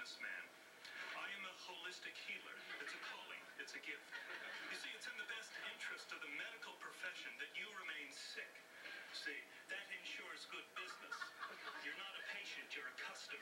businessman. I am a holistic healer. It's a calling. It's a gift. You see, it's in the best interest of the medical profession that you remain sick. See, that ensures good business. You're not a patient, you're a customer.